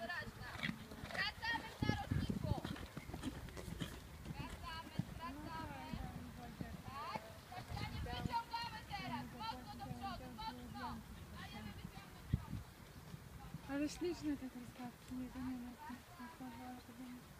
doraźna. Wracamy w narożniku. Wracamy. Tak, Sebastianie, wyciągamy teraz. Mocno do przodu, mocno. Dajemy wyciągnąć. Ale śliczne te truskawki, nie, to nie ma.